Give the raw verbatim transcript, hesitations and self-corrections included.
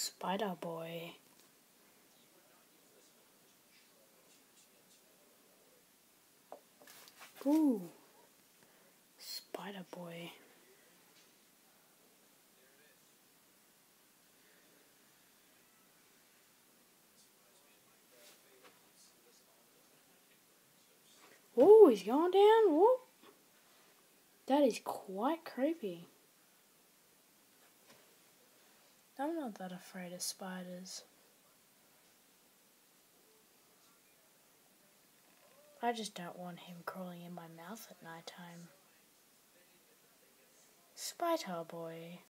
Spider Boy. Ooh, Spider Boy. Ooh, he's going down. Whoop. That is quite creepy. I'm not that afraid of spiders. I just don't want him crawling in my mouth at night time. Spider Boy.